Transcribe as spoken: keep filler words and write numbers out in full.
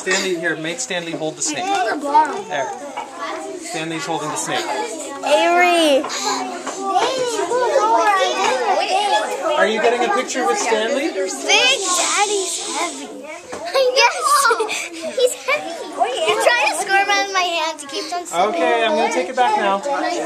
Stanley, here, make Stanley hold the snake. There. Stanley's holding the snake. Avery! Are you getting a picture with Stanley? Big Daddy's heavy. Yes, he's heavy. You're trying to squirm out of my hand to keep on swimming. Okay, I'm going to take it back now.